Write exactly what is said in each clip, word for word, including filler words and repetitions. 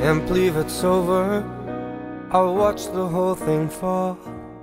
and believe it's over. I'll watch the whole thing fall.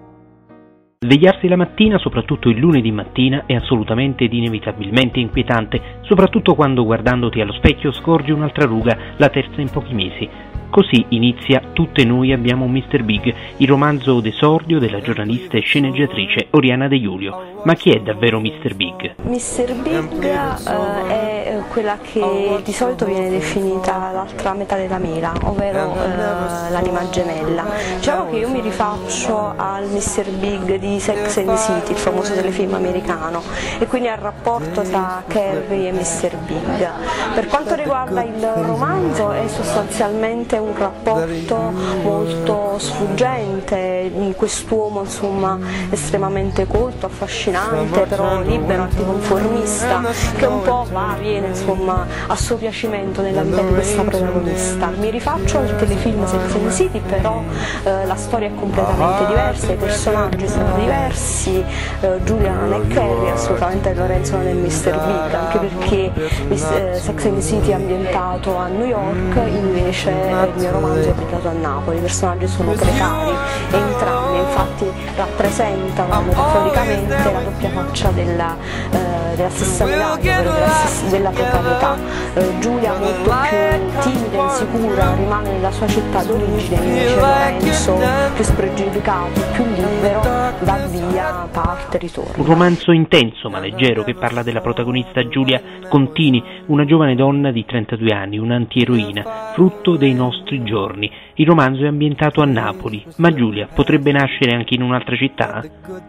Svegliarsi la mattina, soprattutto il lunedì mattina, è assolutamente ed inevitabilmente inquietante, soprattutto quando guardandoti allo specchio scorgi un'altra ruga, la terza in pochi mesi. Così inizia Tutte noi abbiamo un mister Big, il romanzo d'esordio della giornalista e sceneggiatrice Oriana De Giulio. Ma chi è davvero mister Big? mister Big uh, è quella che di solito viene definita l'altra metà della mela, ovvero uh, l'anima gemella. Diciamo che io mi rifaccio al mister Big di Sex and the City, il famoso telefilm americano, e quindi al rapporto tra Carrie e mister Big. Per quanto riguarda il romanzo è sostanzialmente un rapporto molto sfuggente, quest'uomo insomma estremamente colto, affascinante, però libero, anticonformista, che un po' va viene insomma a suo piacimento nella vita di questa protagonista. Mi rifaccio al telefilm Sex and the City, però eh, la storia è completamente diversa, i personaggi sono diversi, eh, Giulia non è Carrie, assolutamente Lorenzo non è mister Big, anche perché eh, Sex and the City è ambientato a New York, invece il mio romanzo è ambientato a Napoli. I personaggi sono precari e entrambi infatti rappresentano metaforicamente la doppia faccia della, eh, della stessa medaglia, ovvero della, della precarietà. Eh, Giulia, molto più timida e insicura, rimane nella sua città d'origine, invece Lorenzo, più spregiudicato, più libero, va via, parte, ritorna. Un romanzo intenso ma leggero che parla della protagonista Giulia Contini, una giovane donna di trentadue anni, un'antieroina, frutto dei nostri giorni. Il romanzo è ambientato a Napoli, ma Giulia potrebbe nascere anche in un'altra città?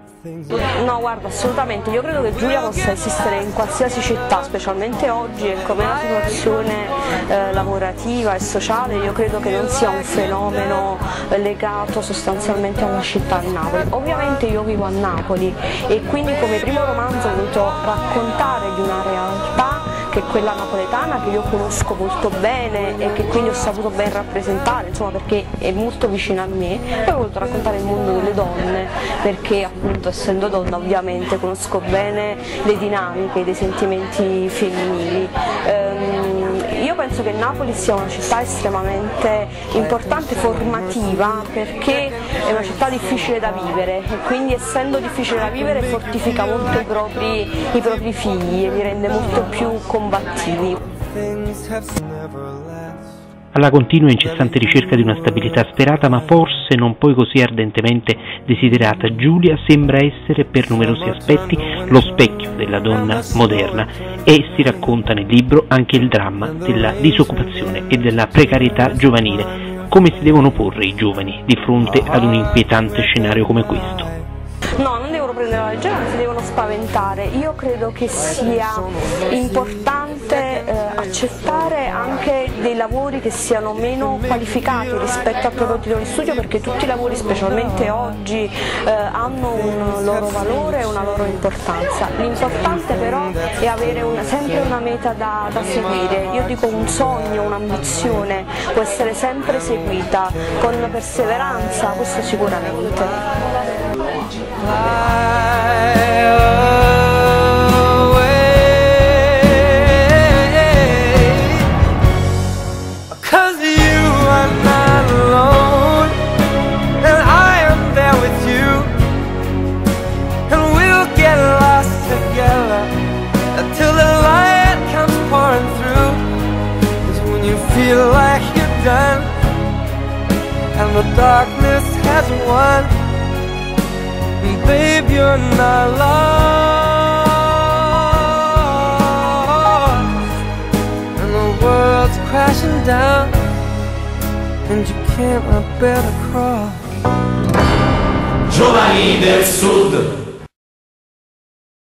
No, guarda, assolutamente, io credo che Giulia possa esistere in qualsiasi città, specialmente oggi, e come la situazione eh, lavorativa e sociale, io credo che non sia un fenomeno legato sostanzialmente a una città a Napoli. Ovviamente io vivo a Napoli e quindi come primo romanzo ho voluto raccontare di una realtà che è quella napoletana, che io conosco molto bene e che quindi ho saputo ben rappresentare, insomma, perché è molto vicina a me. Poi ho voluto raccontare il mondo delle donne, perché appunto essendo donna ovviamente conosco bene le dinamiche, dei sentimenti femminili. Ehm, io penso che Napoli sia una città estremamente importante, formativa, perché è una città difficile da vivere e quindi essendo difficile da vivere fortifica molto i propri, i propri figli e li rende molto più combattivi. Alla continua e incessante ricerca di una stabilità sperata, ma forse non poi così ardentemente desiderata, Giulia sembra essere per numerosi aspetti lo specchio della donna moderna e si racconta nel libro anche il dramma della disoccupazione e della precarietà giovanile. Come si devono porre i giovani di fronte ad un inquietante scenario come questo? No, non devono prendere la leggera, si devono spaventare. Io credo che sia importante eh, accettare anche dei lavori che siano meno qualificati rispetto al proprio titolo di studio, perché tutti i lavori, specialmente oggi, eh, hanno un loro valore e una loro importanza. L'importante però è avere una, sempre una meta da, da seguire. Io dico un sogno, un'ambizione può essere sempre seguita con perseveranza, questo sicuramente. Cause you are not alone, and I am there with you, and we'll get lost together until the light comes pouring through. Cause when you feel like you're done and the darkness has won, babe, you're not lost, and the world's crashing down, and you can't bear to cross. Giovani del Sud.